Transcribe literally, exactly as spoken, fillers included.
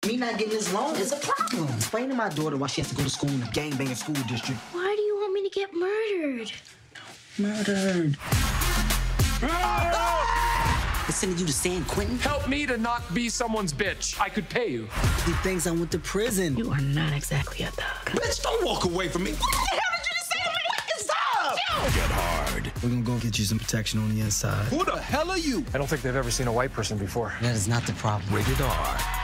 Me not getting this loan is a problem. Explain to my daughter why she has to go to school in a gangbanging school district. Why do you want me to get murdered? Murdered. Ah! They're sending you to San Quentin? Help me to not be someone's bitch. I could pay you. He thinks I went to prison. You are not exactly a thug. Bitch, don't walk away from me. What the hell did you just say to me? It's up! Get hard. We're gonna go get you some protection on the inside. Who the hell are you? I don't think they've ever seen a white person before. That is not the problem. Rated R.